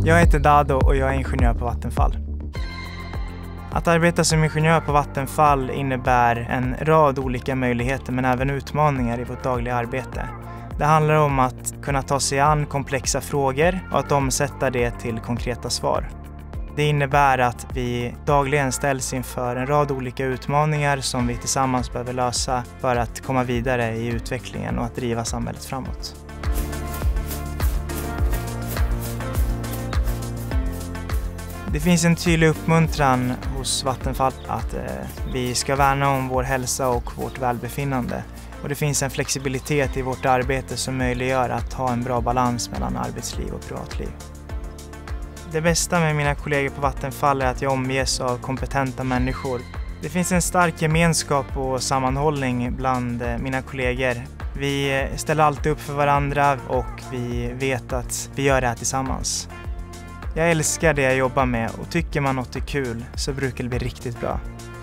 Jag heter Dado och jag är ingenjör på Vattenfall. Att arbeta som ingenjör på Vattenfall innebär en rad olika möjligheter men även utmaningar i vårt dagliga arbete. Det handlar om att kunna ta sig an komplexa frågor och att omsätta det till konkreta svar. Det innebär att vi dagligen ställs inför en rad olika utmaningar som vi tillsammans behöver lösa för att komma vidare i utvecklingen och att driva samhället framåt. Det finns en tydlig uppmuntran hos Vattenfall att vi ska värna om vår hälsa och vårt välbefinnande. Och det finns en flexibilitet i vårt arbete som möjliggör att ha en bra balans mellan arbetsliv och privatliv. Det bästa med mina kollegor på Vattenfall är att jag omges av kompetenta människor. Det finns en stark gemenskap och sammanhållning bland mina kollegor. Vi ställer alltid upp för varandra och vi vet att vi gör det här tillsammans. Jag älskar det jag jobbar med och tycker man något är kul så brukar det bli riktigt bra.